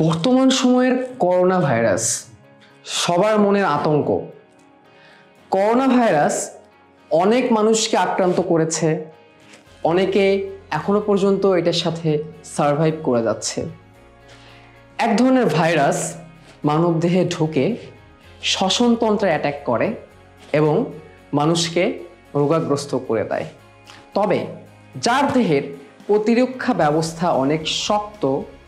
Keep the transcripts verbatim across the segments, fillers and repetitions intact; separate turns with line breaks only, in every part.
বর্তমান সময়ের corona virus সবার মনের আতঙ্ক। করোনা ভাইরাস অনেক মানুষকে আক্রান্ত করেছে, অনেকে এখনো পর্যন্ত এটার সাথে সারভাইভ করে যাচ্ছে। এক ধরনের ভাইরাস মানবদেহে ঢুকে শ্বসনতন্ত্রে অ্যাটাক করে এবং মানুষকে রোগাগ্রস্ত করে দেয়। তবে যার দেহের প্রতিরক্ষা ব্যবস্থা অনেক শক্ত,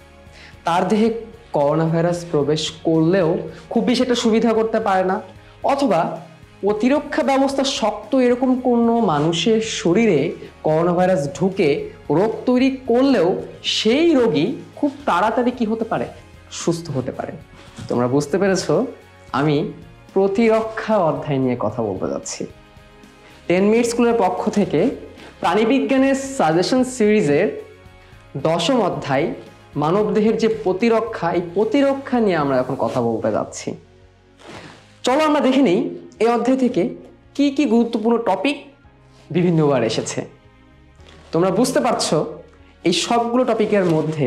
তার দেহে করোনা ভাইরাস প্রবেশ করলেও খুব বেশি একটা সুবিধা করতে পারে না, অথবা প্রতিরক্ষা ব্যবস্থা শক্ত এরকম কোনো মানুষের শরীরে করোনা ভাইরাস ঢুকে রোগ তৈরি করলেও সেই রোগী খুব তাড়াতাড়ি কি হতে পারে, সুস্থ হতে পারে। তোমরা বুঝতে পেরেছো, আমি প্রতিরক্ষা অধ্যায় নিয়ে কথা বলতে যাচ্ছি। টেন মিনিট স্কুলের পক্ষ থেকে প্রাণীবিজ্ঞানের সাজেশন সিরিজের দশম অধ্যায় মানবদেহের যে প্রতিরক্ষা, এই প্রতিরক্ষা নিয়ে আমরা এখন কথা বলতে যাচ্ছি। চলো আমরা দেখে নিই এই অধ্যায় থেকে কি কি গুরুত্বপূর্ণ টপিক বিভিন্নবার এসেছে। তোমরা বুঝতে পারছো এই সবগুলো টপিকের মধ্যে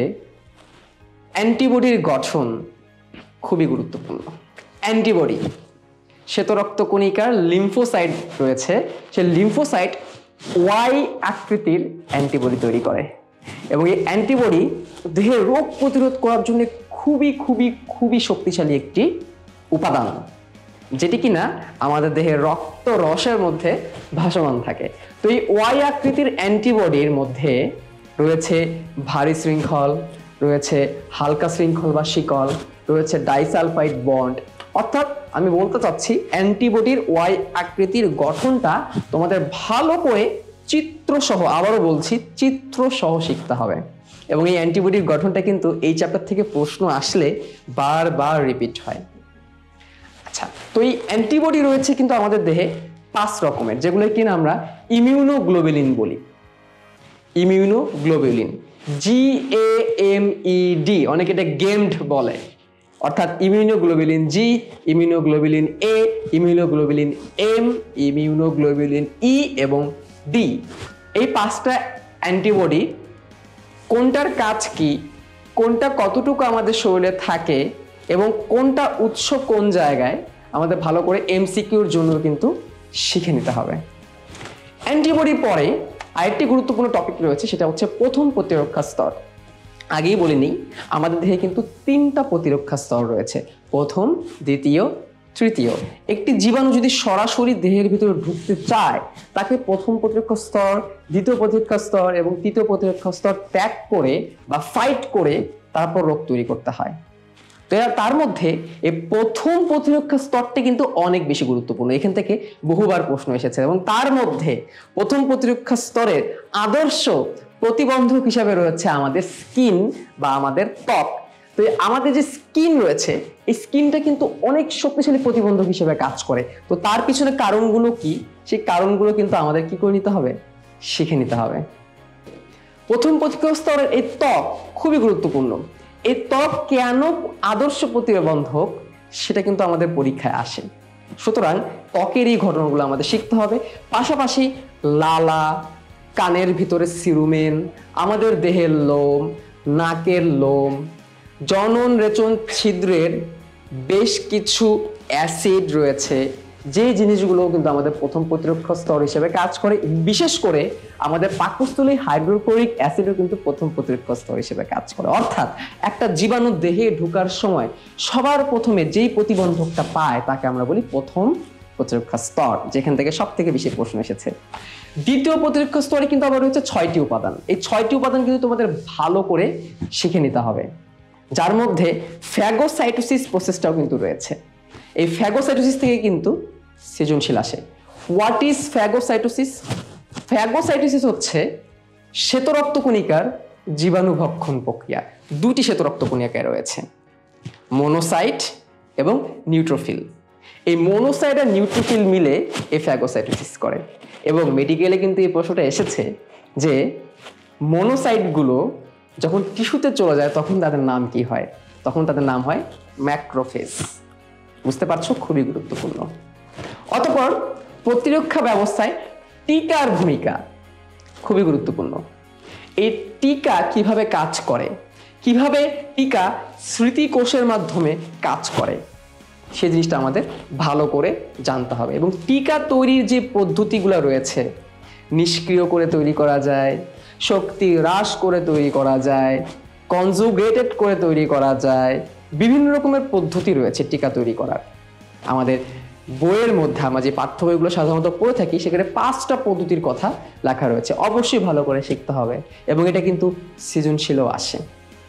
অ্যান্টিবডির গঠন খুবই গুরুত্বপূর্ণ। অ্যান্টিবডি, শ্বেতরক্ত কণিকার লিম্ফোসাইট রয়েছে, সেই লিম্ফোসাইট ওয়াই আকৃতির অ্যান্টিবডি তৈরি করে এবং এই অ্যান্টিবডি দেহের রোগ প্রতিরোধ করার জন্য খুবই খুবই খুবই শক্তিশালী একটি উপাদান, যেটি কিনা আমাদের দেহের রক্ত রসের মধ্যে ভাসমান থাকে। তো এই ওয়াই আকৃতির অ্যান্টিবডির মধ্যে রয়েছে ভারী শৃঙ্খল, রয়েছে হালকা শৃঙ্খল বা শিকল, রয়েছে ডাইসালফাইড বন্ড। অর্থাৎ আমি বলতে চাচ্ছি অ্যান্টিবডির ওয়াই আকৃতির গঠনটা তোমাদের ভালো করে চিত্রসহ, আবারও বলছি চিত্রসহ শিখতে হবে। এবং এই অ্যান্টিবডির গঠনটা কিন্তু এই চ্যাপ্টার থেকে প্রশ্ন আসলে বারবার রিপিট হয়। আচ্ছা, তো এই অ্যান্টিবডি রয়েছে কিন্তু আমাদের দেহে পাঁচ রকমের, যেগুলো কিনা আমরা ইমিউনোগ্লোবুলিন বলি। Immunoglobulin, G A M E D, অনেকে এটা গেমড বলে। অর্থাৎ immunoglobulin G, immunoglobulin A, immunoglobulin M, immunoglobulin E এবং ডি। এই পাঁচটা অ্যান্টিবডি কোনটার কাজ কি, কোনটা কতটুকু আমাদের শরীরে থাকে এবং কোনটা উৎস কোন জায়গায়, আমাদের ভালো করে এমসিকিউর জন্য কিন্তু শিখে নিতে হবে। অ্যান্টিবডির পরে আরেকটি গুরুত্বপূর্ণ টপিক রয়েছে, সেটা হচ্ছে প্রথম প্রতিরক্ষা স্তর। আগেই বলে নিই, আমাদের দেহে কিন্তু তিনটা প্রতিরক্ষা স্তর রয়েছে, প্রথম, দ্বিতীয়, তৃতীয়। একটি জীবাণু যদি সরাসরি দেহের ভিতরে ঢুকতে চায়, তাকে প্রথম প্রতিরক্ষা স্তর, দ্বিতীয় প্রতিরক্ষা স্তর এবং তৃতীয় প্রতিরক্ষা স্তর ত্যাগ করে বা ফাইট করে তারপর রোগ তৈরি করতে হয়। তো তার মধ্যে এই প্রথম প্রতিরক্ষা স্তরটি কিন্তু অনেক বেশি গুরুত্বপূর্ণ, এখান থেকে বহুবার প্রশ্ন এসেছে। এবং তার মধ্যে প্রথম প্রতিরক্ষা স্তরের আদর্শ প্রতিবন্ধক হিসাবে রয়েছে আমাদের স্কিন বা আমাদের ত্বক। তো আমাদের যে স্কিন রয়েছে, এই স্কিনটা কিন্তু অনেক শক্তিশালী প্রতিবন্ধক হিসেবে কাজ করে। তো তার পিছনে কারণগুলো কি, সেই কারণগুলো কিন্তু আমাদের কি করে নিতে হবে, শিখে নিতে হবে। প্রথম প্রতিরক্ষা স্তরের এই ত্বক খুবই গুরুত্বপূর্ণ। এই ত্বক কেন আদর্শ প্রতিবন্ধক, সেটা কিন্তু আমাদের পরীক্ষায় আসে। সুতরাং ত্বকের এই ঘটনাগুলো আমাদের শিখতে হবে। পাশাপাশি লালা, কানের ভিতরে সিরুমেন, আমাদের দেহের লোম, নাকের লোম, জনন রেচন ছিদ্রের বেশ কিছু অ্যাসিড রয়েছে, যে জিনিসগুলো কিন্তু আমাদের প্রথম প্রতিরক্ষা স্তর হিসেবে কাজ করে। বিশেষ করে আমাদের পাকস্থলী হাইড্রোক্লোরিক অ্যাসিডও কিন্তু প্রথম প্রতিরক্ষা স্তর হিসেবে কাজ করে। অর্থাৎ একটা জীবাণু দেহে ঢোকার সময় সবার প্রথমে যেই প্রতিবন্ধকটা পায় তাকে আমরা বলি প্রথম প্রতিরক্ষা স্তর, যেখান থেকে সব থেকে বেশি প্রশ্ন এসেছে। দ্বিতীয় প্রতিরক্ষা স্তরে কিন্তু আবার রয়েছে ছয়টি উপাদান। এই ছয়টি উপাদান কিন্তু তোমাদের ভালো করে শিখে নিতে হবে, যার মধ্যে ফ্যাগোসাইটোসিস প্রসেসটাও কিন্তু রয়েছে। এই ফ্যাগোসাইটোসিস থেকে কিন্তু সৃজনশীল আসে। What is phagocytosis? ফ্যাগোসাইটোসিস হচ্ছে শ্বেতরক্ত কণিকার জীবাণু ভক্ষণ প্রক্রিয়া। দুটি শ্বেতরক্ত কণিকা রয়েছে, মনোসাইট এবং নিউট্রোফিল। এই মনোসাইট আর নিউট্রোফিল মিলে এই ফ্যাগোসাইটোসিস করে। এবং মেডিকেলে কিন্তু এই প্রশ্নটা এসেছে যে মনোসাইটগুলো যখন টিস্যুতে চলে যায় তখন তাদের নাম কি হয়? তখন তাদের নাম হয় ম্যাক্রোফেজ। বুঝতে পারছো, খুবই গুরুত্বপূর্ণ। অতঃপর প্রতিরক্ষা ব্যবস্থায় টিকার ভূমিকা খুবই গুরুত্বপূর্ণ। এই টিকা কিভাবে কাজ করে, কিভাবে টিকা স্মৃতিকোষের মাধ্যমে কাজ করে সেই জিনিসটা আমাদের ভালো করে জানতে হবে। এবং টিকা তৈরির যে পদ্ধতিগুলো রয়েছে, নিষ্ক্রিয় করে তৈরি করা যায়, শক্তি হ্রাস করে তৈরি করা যায়, কনজুগেটেড করে তৈরি করা যায়, বিভিন্ন রকমের পদ্ধতি রয়েছে টিকা তৈরি করার। আমাদের বইয়ের মধ্যে আমরা যে পাঠ্য বইগুলো সাধারণত পড়ে থাকি সেখানে পাঁচটা পদ্ধতির কথা লেখা রয়েছে, অবশ্যই ভালো করে শিখতে হবে এবং এটা কিন্তু সৃজনশীলও আসে।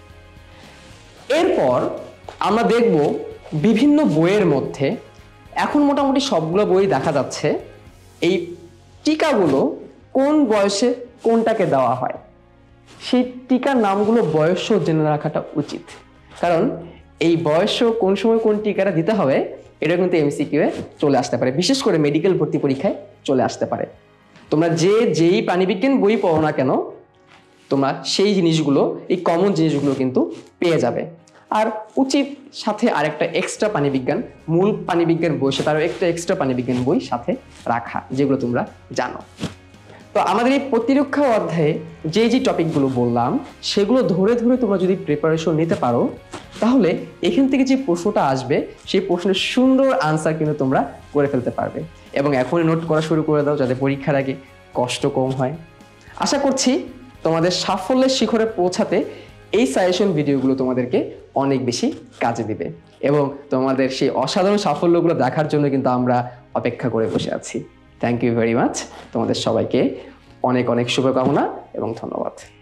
এরপর আমরা দেখব বিভিন্ন বইয়ের মধ্যে, এখন মোটামুটি সবগুলো বই দেখা যাচ্ছে এই টিকাগুলো কোন বয়সে কোনটাকে দেওয়া হয়, সেই টিকার নামগুলো বয়সও জেনে রাখাটা উচিত, কারণ এই বয়সও কোন সময় কোন টিকাটা দিতে হবে এটা কিন্তু এমসিকিউ এ চলে আসতে পারে, বিশেষ করে মেডিকেল ভর্তি পরীক্ষায় চলে আসতে পারে। তোমরা যে যেই প্রাণীবিজ্ঞান বই পড়ো না কেন তোমরা সেই জিনিসগুলো, এই কমন জিনিসগুলো কিন্তু পেয়ে যাবে। আর উচিত সাথে আরেকটা এক্সট্রা প্রাণীবিজ্ঞান, মূল প্রাণীবিজ্ঞান বই সাথে আরও একটা এক্সট্রা প্রাণীবিজ্ঞান বই সাথে রাখা, যেগুলো তোমরা জানো। তো আমাদের এই প্রতিরক্ষা অধ্যায়ে যে যে টপিকগুলো বললাম সেগুলো ধরে ধরে তোমরা যদি প্রিপারেশন নিতে পারো তাহলে এখান থেকে যে প্রশ্নটা আসবে সেই প্রশ্নের সুন্দর আনসার কিন্তু তোমরা করে ফেলতে পারবে। এবং এখনই নোট করা শুরু করে দাও যাতে পরীক্ষার আগে কষ্ট কম হয়। আশা করছি তোমাদের সাফল্যের শিখরে পৌঁছাতে এই সাজেশন ভিডিওগুলো তোমাদেরকে অনেক বেশি কাজে দিবে এবং তোমাদের সেই অসাধারণ সাফল্যগুলো দেখার জন্য কিন্তু আমরা অপেক্ষা করে বসে আছি। Thank you very much. তোমাদের সবাইকে অনেক অনেক শুভকামনা এবং ধন্যবাদ।